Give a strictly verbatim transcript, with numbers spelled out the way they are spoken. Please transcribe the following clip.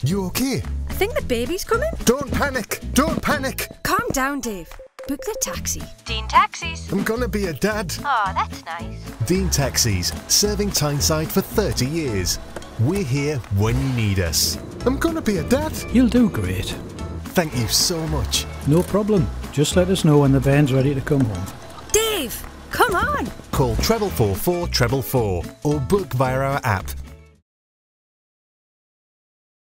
You okay? I think the baby's coming. Don't panic! Don't panic! Calm down, Dave. Book the taxi. Dean Taxis. I'm gonna be a dad. Oh, that's nice. Dean Taxis, serving Tyneside for thirty years. We're here when you need us. I'm gonna be a dad. You'll do great. Thank you so much. No problem. Just let us know when the van's ready to come home. Dave, come on. Call treble four four treble four or book via our app.